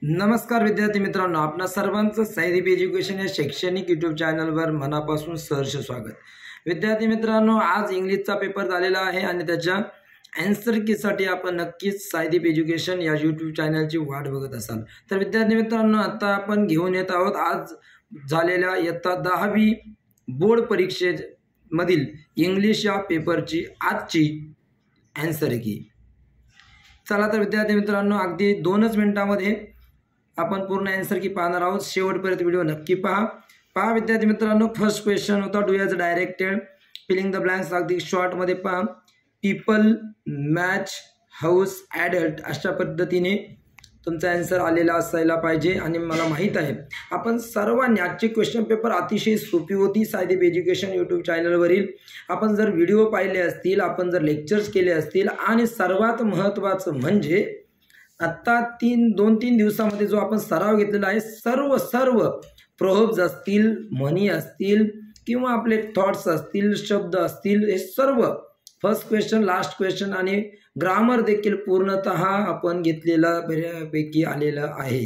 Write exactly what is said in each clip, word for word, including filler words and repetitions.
नमस्कार विद्यार्थी मित्रांनो, आपणा सर्वांचं साईदीप एज्युकेशन या शैक्षणिक यूट्यूब चॅनलवर मनापासून सहर्ष स्वागत। विद्यार्थी मित्रांनो, आज इंग्लिशचा पेपर झालेला आहे आणि त्याच्या आन्सर कीसाठी आपण नक्कीच साईदीप एज्युकेशन या यूट्यूब चॅनलची वाट बघत असाल। तर विद्यार्थी मित्रांनो, आता आपण घेऊन येत आहोत आज झालेल्या इयत्ता दहावी बोर्ड परीक्षेमधील इंग्लिश या पेपरची आजची आन्सर की। चला तर विद्यार्थी मित्रांनो, अगदी दोनच मिनिटांमध्ये आपण पूर्ण आन्सर की पाहणार आहोत। शेवटपर्यंत व्हिडिओ नक्की पहा। पहा विद्यार्थी मित्रांनो, फर्स्ट क्वेश्चन होता do as directed, filling the blanks अगदी शॉर्ट मध्ये पहा। पीपल, मॅच, हाऊस, ॲडल्ट अशा पद्धतीने तुमचा आन्सर आलेला असायला पाहिजे। आणि मला माहित आहे आपण सर्वांनी आजचे क्वेश्चन पेपर अतिशय सोपी होती साईदीप एज्युकेशन यूट्यूब चॅनलवरील। आपण जर व्हिडिओ पाहिले असतील, आपण जर लेक्चर्स केले असतील आणि सर्वात महत्त्वाचं म्हणजे आता तीन दोन तीन दिवसामध्ये जो आपण सराव घेतलेला आहे, सर्व सर्व प्रोव्हर्ब्स असतील, म्हणी असतील किंवा आपले थॉट्स असतील, शब्द असतील, हे सर्व फर्स्ट क्वेश्चन, लास्ट क्वेश्चन आणि ग्रामर देखील पूर्णतः आपण घेतलेला बऱ्यापैकी आलेलं आहे।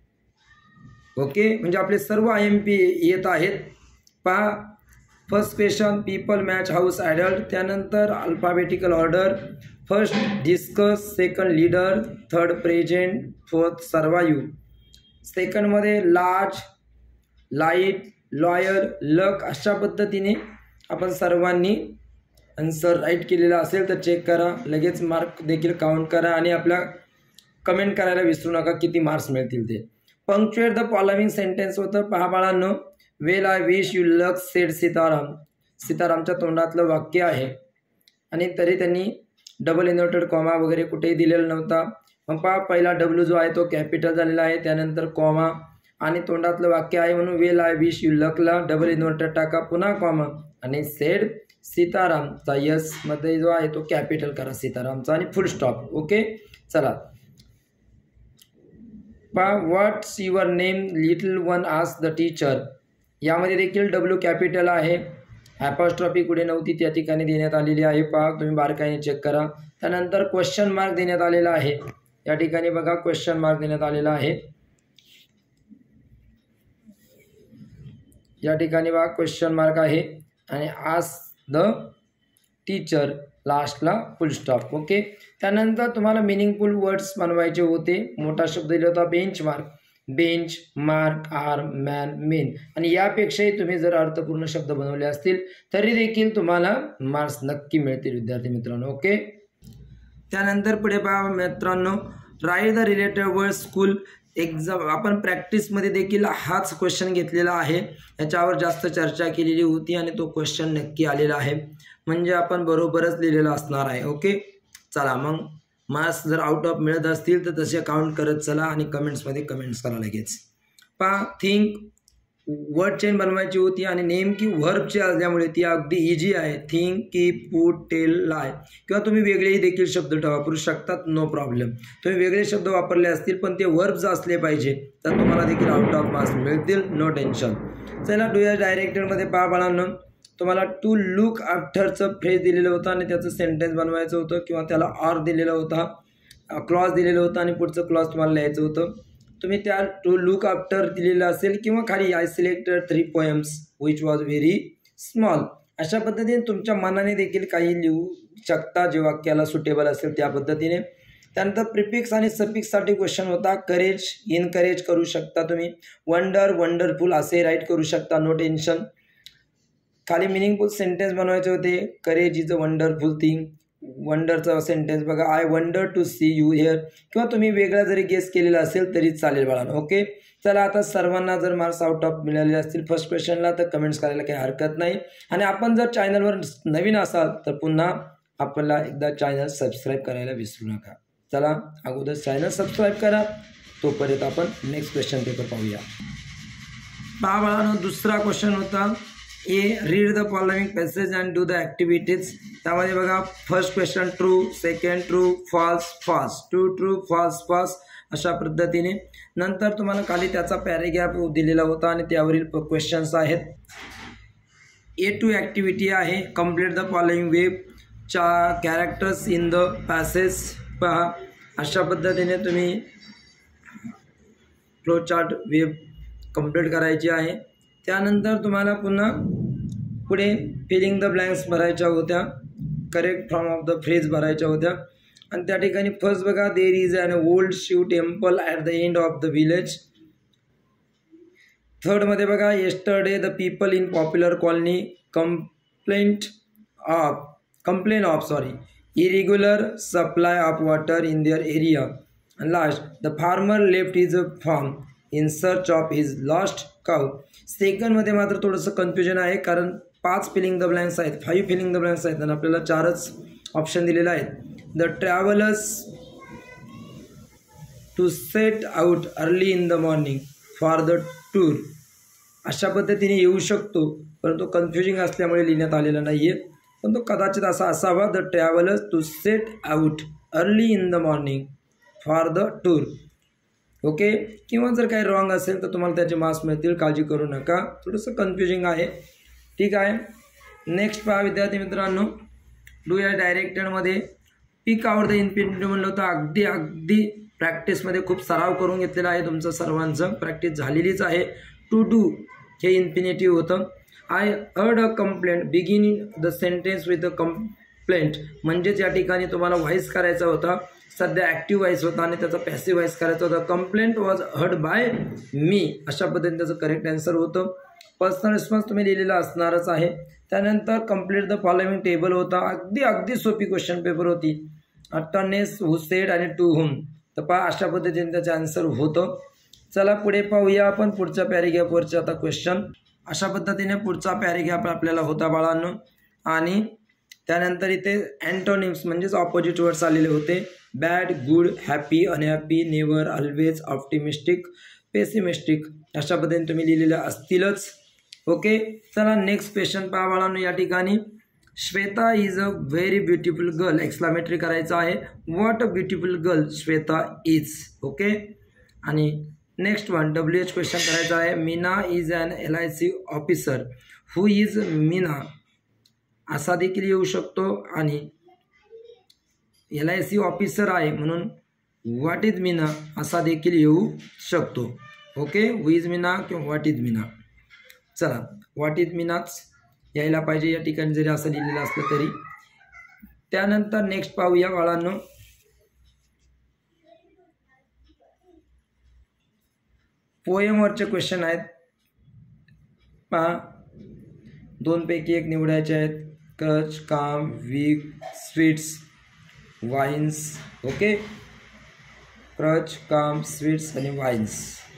ओके, म्हणजे आपले सर्व आय एम पी येत आहेत। पहा first question people, match, house, adult, त्यानंतर alphabetical order, first discuss, second leader, third present, fourth survive, सेकंडमध्ये लार्ज, लाईट, लॉयर, लक अशा पद्धतीने आपण सर्वांनी आन्सर राईट केलेला असेल तर चेक करा, लगेच मार्क देखील काउंट करा आणि आपल्या कमेंट करायला विसरू नका किती मार्क्स मिळतील ते। पंक्च्युएट द फॉलोइंग सेंटेन्स होतं, पहा बाळांनो। Well I wish you luck said Sitaram, सीतारामच्या तोंडातलं वाक्य आहे आणि तरी त्यांनी डबल इन्व्हर्टेड कॉमा वगैरे कुठेही दिलेला नव्हता। मग पहा पहिला डब्ल्यू जो आहे तो कॅपिटल झालेला आहे, त्यानंतर कॉमा आणि तोंडातलं वाक्य आहे म्हणून वेल आय विश यू लकला डबल इन्व्हर्टेड टाका, पुन्हा कॉमा आणि सेड सीतारामचा यस मध्ये जो आहे तो कॅपिटल करा सीतारामचा आणि फुल स्टॉप। ओके, चला पहा what's your name little one asked the teacher, यामध्ये देखील डब्ल्यू कॅपिटल आहे, ॲपॉस्ट्रॉफी कुठे नव्हती त्या ठिकाणी देण्यात आलेली आहे। पहा तुम्ही बारकाईने चेक करा। त्यानंतर क्वेश्चन मार्क देण्यात आलेला आहे, या ठिकाणी बघा क्वेश्चन मार्क देण्यात आलेला आहे, या ठिकाणी बघा क्वेश्चन मार्क आहे आणि आस्क द टीचर लास्टला फुल स्टॉप। ओके, त्यानंतर तुम्हाला मिनिंगफुल वर्ड्स बनवायचे होते। मोठा शब्द दिला होता bench mark, bench, mark, arm, man, men आणि यापेक्षाही तुम्ही जर अर्थपूर्ण शब्द बनवले असतील तरी देखील तुम्हाला मार्क्स नक्की मिळतील विद्यार्थी मित्रांनो। ओके, त्यानंतर पुढे पहा मित्रांनो, write the related word school exam, आपण प्रॅक्टिसमध्ये देखील हाच क्वेश्चन घेतलेला आहे, याच्यावर जास्त चर्चा केलेली होती आणि तो क्वेश्चन नक्की आलेला आहे, म्हणजे आपण बरोबरच लिहिलेला असणार आहे। ओके, चला मग मार्क्स जर आउट ऑफ मिळत असतील तर तसे काउंट करत चला आणि कमेंट्समध्ये कमेंट्स करा लगेच। पहा थिंक, वर्ड चेन बनवायची होती आणि नेमकी व्हर्बची असल्यामुळे ती अगदी इझी आहे। Think, keep, put, tell, lie किंवा तुम्ही वेगळेही देखील शब्द वापरू शकतात, नो प्रॉब्लेम। तुम्ही वेगळे शब्द वापरले असतील पण ते वर्ब्स असले पाहिजे तर तुम्हाला देखील आउट ऑफ मार्क्स मिळतील, नो टेन्शन। चला डू एज डायरेक्टेडमध्ये पहा बाळांनो, तुम्हाला टू लुक आफ्टरचं फ्रेज दिलेलं होतं आणि त्याचं सेंटेन्स बनवायचं होतं किंवा त्याला ऑर दिलेला होता, क्लॉज दिलेलं होतं आणि पुढचं क्लॉज तुम्हाला लिहायचं होतं। तुम्ही त्या टू लुक आफ्टर दिलेलं असेल किंवा खाली I selected three poems which was very small, अशा पद्धतीने तुमच्या मनाने देखील काही लिहू शकता जे वाक्याला सुटेबल असेल त्या पद्धतीने। त्यानंतर प्रिफिक्स आणि सफिक्ससाठी क्वेश्चन होता, करेज, इनकरेज करू शकता तुम्ही, वंडर, वंडरफुल असे राईट करू शकता, नो टेन्शन। खाली मिनिंगफुल सेंटेन्स बनवायचे होते, courage is a wonderful thing, वंडरचा सेंटेन्स बघा, I wonder to see you here किंवा तुम्ही वेगळा जरी गेस केलेला असेल तरी चालेल बाळांनो। ओके, चला आता सर्वांना जर मार्क्स आउट ऑफ मिळाले असतील फर्स्ट क्वेश्चनला तर कमेंट्स करायला काही हरकत नाही आणि आपण जर चॅनलवर नवीन असाल तर पुन्हा आपल्याला एकदा चॅनल सबस्क्राईब करायला विसरू नका। चला अगोदर चॅनल सबस्क्राईब करा, तोपर्यंत आपण नेक्स्ट क्वेश्चन पेपर पाहूया। पहा बाळांनो, दुसरा क्वेश्चन होता A, read the following passage and do the activities, त्यामध्ये बघा first question true, second true, false, false, true true, false false अशा पद्धतीने। नंतर तुम्हाला खाली त्याचा पॅरेग्राफ दिलेला होता आणि त्यावरील क्वेश्चन्स आहेत। ए टू ॲक्टिव्हिटी आहे, कम्प्लीट द फॉलोइंग वेब चा कॅरेक्टर्स इन द पॅसेज, पहा अशा पद्धतीने तुम्ही फ्लो चार्ट वेब कंप्लीट करायची आहे. त्यानंतर तुम्हाला पुन्हा पुढे फिलिंग द ब्लँक्स भरायच्या होत्या, correct from of the phrase भरायच्या होत्या. आणि त्या ठिकाणी फर्स्ट बघा, there is an old Shiv temple at the end of the village. थर्डमध्ये बघा, yesterday the people in popular colony complaint of complain of sorry irregular supply of water in their area. And last, the farmer left his farm in search of his lost cow. Second मध्ये मात्र थोडंसं confusion आहे, कारण पाच filling the blanks आहेत, five filling the blanks आहेत आणि आपल्याला चारच ऑप्शन दिलेले आहेत. The travellers to set out early in the morning for the tour. अशा पद्धतीने येऊ शकतो, परंतु कन्फ्युजिंग असल्यामुळे लिहिण्यात आलेलं नाही आहे. पण तो कदाचित असा असावा, the travellers to set out early in the morning for the tour. Okay, किंवा जर काही रॉंग असेल तर तुम्हाला त्याचे मार्क्स मिळतील, काळजी करू नका. थोडंसं कन्फ्युजिंग आहे, ठीक आहे. नेक्स्ट पहा विद्यार्थी मित्रांनो, डू या डायरेक्टेडमध्ये पिक आउट द इन्फिनिटिव्ह म्हणलं होतं. अगदी अगदी प्रॅक्टिसमध्ये खूप सराव करून घेतलेला आहे तुमचं सर्वांचं, प्रॅक्टिस झालेलीच आहे. टू डू हे इन्फिनिटिव्ह होतं. I heard a complaint begin the sentence with a complaint, म्हणजेच या ठिकाणी तुम्हाला व्हॉइस करायचा होता. सध्या ॲक्टिव्ह व्हॉइस होता आणि त्याचा पॅसिव्ह व्हॉइस करायचा होता. Complaint was heard by me, अशा पद्धतीने त्याचं करेक्ट आन्सर होतं. पर्सनल रिस्पॉन्स तुम्ही लिहिलेला असणारच आहे. त्यानंतर कंप्लीट द फॉलोइंग टेबल होता. अगदी अगदी सोपी क्वेश्चन पेपर होती. अटर्नेस हू सेड आणि टू हुम, तर पहा अशा पद्धतीने त्याचं आन्सर होतं. चला पुढे पाहूया आपण पुढच्या पॅरेग्राफवरचे आता क्वेश्चन. अशा पद्धतीने पुढचा पॅरेग्राफ आपल्याला होता बाळांनो. आणि त्यानंतर इथे अँटोनिम्स म्हणजेच ऑपोजिट वर्ड्स आलेले होते. Bad, good, happy, unhappy, never, always, optimistic, pessimistic, अशा पद्धतीने तुम्ही लिहिलेल्या असतीलच. ओके, चला नेक्स्ट क्वेश्चन पहा बाळांनो. या ठिकाणी Shweta is a very beautiful girl, exclamatory करायचं आहे. What a beautiful girl Shweta is. Okay, आणि next one W H question करायचा आहे. Meena is an L I C officer. Who is Meena, असा देखील येऊ शकतो. आणि एल आय सी ऑफिसर आहे म्हणून व्हॉट इज मीना असा देखील येऊ शकतो. ओके, हू इज मीना किंवा व्हॉट इज मीना. चला व्हॉट इज मीनाच यायला पाहिजे या ठिकाणी जरी असं लिहिलेलं असलं तरी. त्यानंतर नेक्स्ट पाहूया बाळांनो. पोएमवरचे क्वेश्चन आहेत पहा. दोनपैकी एक निवडायचे आहेत. Crutch, calm, weak, sweets, wines. Okay, crutch, calm, sweets आणि वाईन्स.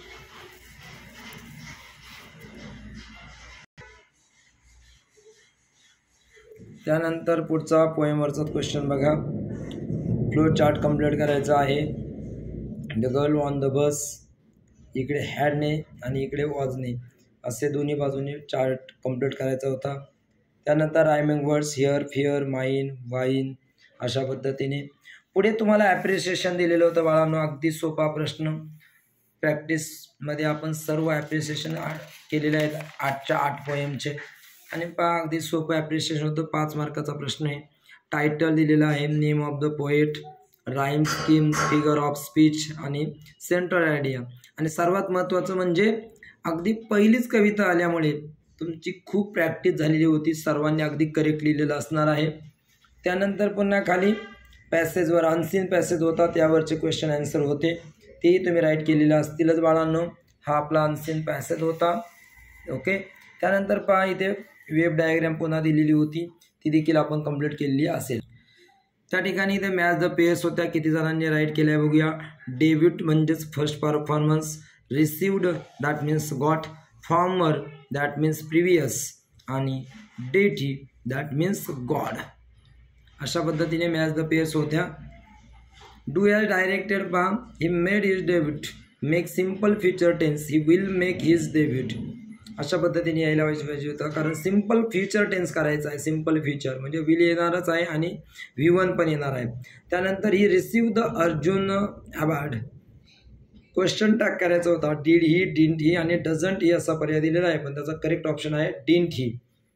त्यानंतर पुढचा पोएमवरचा क्वेश्चन बघा. फ्लो चार्ट कंप्लीट करायचा आहे. The girl on the bus, इकडे हॅडने आणि इकडे वॉजने असे दोन्ही बाजूने चार्ट कंप्लीट करायचा होता. त्यानंतर rhyming words here, fear, mine, wine, अशा पद्धतीने. पुढे तुम्हाला ॲप्रिसिएशन दिलेलं होतं बाळांनो. अगदी सोपा प्रश्न. प्रॅक्टिसमध्ये आपण सर्व ॲप्रिसिएशन केलेले आहेत आठच्या आठ पोएमचे. आणि पहा अगदी सोपं ॲप्रिसिएशन होतं. पाच मार्काचा प्रश्न आहे. टायटल दिलेला आहे, name of the poet, rhyme scheme, figure of speech आणि सेंट्रल आयडिया. आणि सर्वात महत्त्वाचं म्हणजे अगदी पहिलीच कविता आल्यामुळे तुमची खूप प्रॅक्टिस झालेली होती. सर्वांनी अगदी करेक्ट लिहिलेलं असणार आहे. त्यानंतर पुन्हा खाली पॅसेजवर अनसीन पॅसेज होता, त्यावरचे क्वेश्चन आन्सर होते, तेही तुम्ही राईट केलेलं असतीलच बाळांनो. हा आपला अनसीन पॅसेज होता. ओके, त्यानंतर पहा इथे वेब डायग्राम पुन्हा दिलेली होती, ती देखील आपण कंप्लीट केलेली असेल. त्या ठिकाणी इथे मॅच द पेयर्स होत्या. किती जणांनी राईट केल्या बघूया. डेब्यूट म्हणजेच first performance, received that means got, former that means previous आणि डेटी दॅट मीन्स गॉड. अशा पद्धतीने मॅच द पेयर्स होत्या. डू हॅज डायरेक्टेड पहा. He made his debut, make simple future tense, he will make his debut. अशा पद्धतीने यायला पाहिजे होतं, कारण सिम्पल फ्युचर टेन्स करायचं आहे. सिम्पल फ्युचर म्हणजे विल येणारच आहे आणि व्ही वन पण येणार आहे. त्यानंतर he receive the Arjun award, question tag करायचा होता. डीड ही, डिंट ही आणि डझंट ही असा पर्याय दिलेला आहे, पण त्याचा करेक्ट ऑप्शन आहे डिंट ही.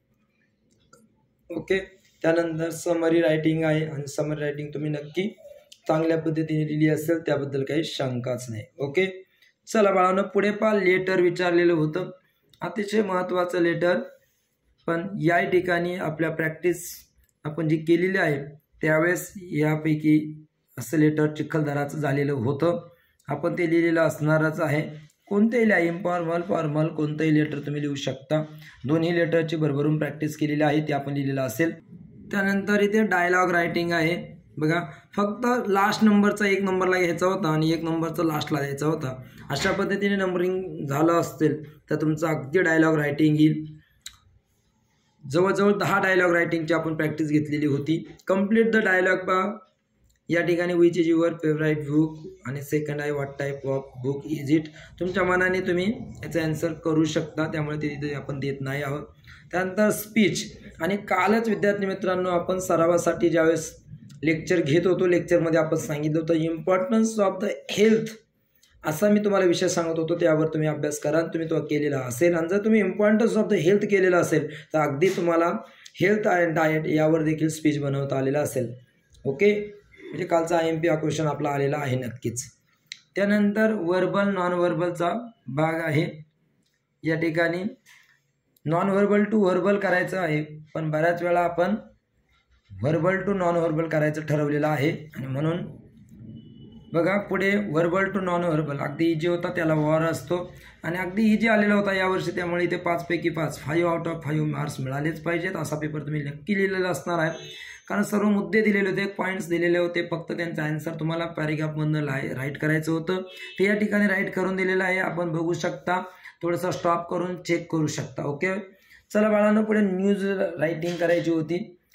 ओके, त्यानंतर समरी रायटिंग आहे आणि समरी रायटिंग तुम्ही नक्की चांगल्या पद्धतीने लिहिली असेल, त्याबद्दल काही शंकाच नाही. ओके, चला बाळांनो, पुढे पहा, लेटर विचारलेलं होतं, अतिशय महत्त्वाचं लेटर. पण या ठिकाणी आपल्या प्रॅक्टिस आपण जी केलेली आहे त्यावेळेस यापैकी असं लेटर चिखलदराचं झालेलं होतं. आपण ते लिहिलेलं असणारच आहे. कोणतेही लिहा, इन्फॉर्मल फॉर्मल कोणतंही लेटर तुम्ही लिहू शकता. दोन्ही लेटरची भरभरून प्रॅक्टिस केलेली आहे, ते आपण लिहिलेलं असेल. त्यानंतर इथे डायलॉग रायटिंग आहे बघा. फक्त लास्ट नंबरचा एक नंबरला घ्यायचा होता आणि एक नंबरचा लास्टला द्यायचा होता. अशा पद्धतीने नंबरिंग झालं असेल तर तुमचं अगदी डायलॉग रायटिंग येईल. जवळजवळ दहा डायलॉग रायटिंगची आपण प्रॅक्टिस घेतलेली होती. कम्प्लीट द डायलॉग पहा या ठिकाणी. Which is your favourite book आणि सेकंड आहे what type of book is it. तुमच्या मनाने तुम्ही याचा आन्सर करू शकता, त्यामुळे ते तिथे आपण देत नाही आहोत. त्यानंतर स्पीच. आणि कालच विद्यार्थी मित्रांनो आपण सरावासाठी ज्यावेळेस लेक्चर घेत होतो, लेक्चरमध्ये आपण सांगितलं होतं इम्पॉर्टन्स ऑफ द हेल्थ असा मी तुम्हाला विषय सांगत होतो. त्यावर तुम्ही अभ्यास करा, तुम्ही तो केलेला असेल. आणि जर तुम्ही इम्पॉर्टन्स ऑफ द हेल्थ केलेला असेल तर अगदी तुम्हाला हेल्थ अँड डाएट यावर देखील स्पीच बनवता आलेला असेल. ओके, म्हणजे कालचा आय एम पी हा क्वेश्चन आपला आलेला आहे नक्कीच. त्यानंतर वर्बल नॉन वर्बलचा भाग आहे. या ठिकाणी नॉन व्हर्बल टू व्हर्बल करायचं आहे, पण बऱ्याच वेळा आपण व्हर्बल टू नॉन व्हर्बल करायचं ठरवलेलं आहे. आणि म्हणून बघा पुढे व्हर्बल टू नॉन व्हर्बल अगदी इजी होता, त्याला वॉर असतो आणि अगदी इजी आलेला होता यावर्षी. त्यामुळे इथे पाचपैकी पाच five out of five marks मिळालेच पाहिजेत. असा पेपर तुम्ही नक्की लिहिलेला असणार आहे, कारण सर्व मुद्दे दिलेले होते, पॉईंट्स दिलेले होते. फक्त त्यांचा आन्सर तुम्हाला पॅरेग्राफमधनं लाय राईट करायचं होतं. ते या ठिकाणी राईट करून दिलेलं आहे, आपण बघू शकता. थोडंसं स्टॉप करून चेक करू शकता. ओके, चला बाळांनो, पुढे न्यूज रायटिंग करायची होती.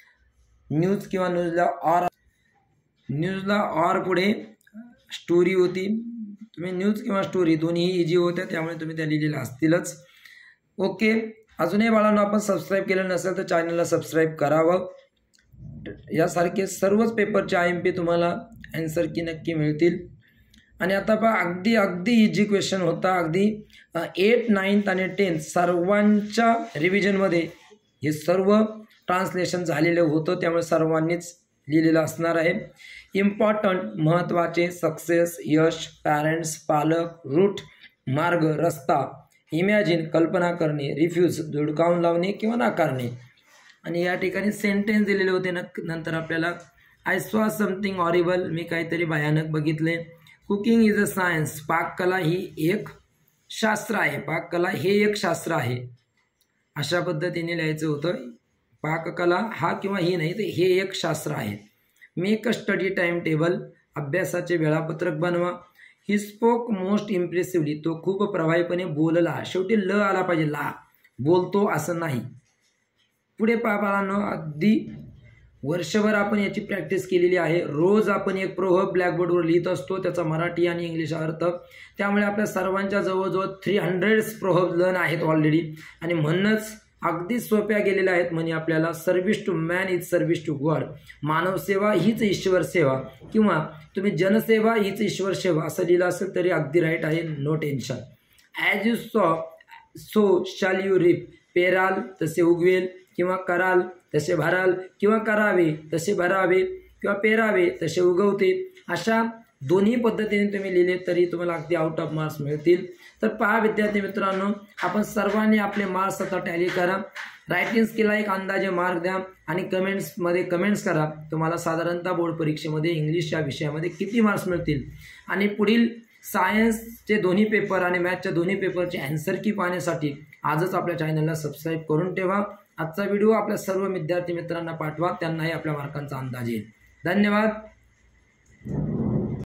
न्यूज किंवा न्यूजला ऑर, न्यूजला ऑर पुढे स्टोरी होती. तुम्ही न्यूज किंवा स्टोरी दोन्ही इजी होत्या, त्यामुळे तुम्ही त्या लिहिलेल्या असतीलच. ओके, अजूनही बाळांनो आपण सबस्क्राईब केलं नसेल तर चॅनलला सबस्क्राईब करावं. यासारखे सर्वच पेपरचे आय एम पी तुम्हाला आन्सर की नक्की मिळतील. आणि आता पहा अगदी अगदी इजी क्वेश्चन होता. अगदी एट नाईन्थ आणि टेन्थ सर्वांच्या रिव्हिजनमध्ये हे सर्व ट्रान्सलेशन झालेलं होतं, त्यामुळे सर्वांनीच लिहिलेलं असणार आहे. इम्पॉर्टंट महत्त्वाचे, सक्सेस यश, पॅरेंट्स पालक, रूट मार्ग रस्ता, इमॅजिन कल्पना करणे, रिफ्यूज धुडकावून लावणे किंवा नाकारणे. आणि या ठिकाणी सेंटेन्स दिलेले होते. नक नंतर आपल्याला आय सॉ समथिंग हॉरिबल, मी काहीतरी भयानक बघितले. कुकिंग इज अ सायन्स, पाककला ही एक शास्त्र आहे. पाककला हे एक शास्त्र आहे, अशा पद्धतीने लिहायचं होतं. पाककला हा किंवा ही नाही, तर हे एक शास्त्र आहे. Make a study time table, अभ्यासाचे वेळापत्रक बनवा. ही स्पोक मोस्ट इम्प्रेसिव्हली, तो खूप प्रभावीपणे बोलला. शेवटी ल आला पाहिजे, ला बोलतो असं नाही. पुढे पापाळांनो अगदी वर्षभर आपण याची प्रॅक्टिस केलेली आहे. रोज आपण एक प्रोव्हर्ब ब्लॅकबोर्डवर लिहित असतो, त्याचा मराठी आणि इंग्लिश अर्थ. त्यामुळे आपल्या सर्वांच्या जवळजवळ थ्री हंड्रेड प्रोव्हर्ब लर्न आहेत ऑलरेडी. आणि म्हणूनच अगदी सोप्या गेलेल्या आहेत. म्हणजे आपल्याला service to man is service to god, मानवसेवा हीच ईश्वर सेवा, किंवा तुम्ही जनसेवा हीच ईश्वर सेवा असं लिहिलं असेल तरी अगदी राईट आहे, no tension. As you sow so shall you reap, पेराल तसे उगवेल, किंवा कराल तसे भराल, किंवा करावे तसे भरावे, किंवा पेरावे तसे उगवते. अशा दोन्ही पद्धतीने तुम्ही लिहिले तरी तुम्हाला अगदी आउट ऑफ मार्क्स मिळतील. तर पहा विद्यार्थी मित्रांनो, आपण सर्वांनी आपले मार्क्स आता टॅली करा. रायटिंग स्किलला एक अंदाजे मार्क द्या आणि कमेंट्समध्ये कमेंट्स करा तुम्हाला साधारणतः बोर्ड परीक्षेमध्ये इंग्लिश या विषयामध्ये किती मार्क्स मिळतील. आणि पुढील सायन्सचे दोन्ही पेपर आणि मॅथच्या दोन्ही पेपरचे आन्सर की पाहण्यासाठी आजच आपल्या चॅनलला सबस्क्राईब करून ठेवा. आजचा व्हिडिओ आपल्या सर्व विद्यार्थी मित्रांना पाठवा, त्यांनाही आपल्या मार्कांचा अंदाज येईल. धन्यवाद.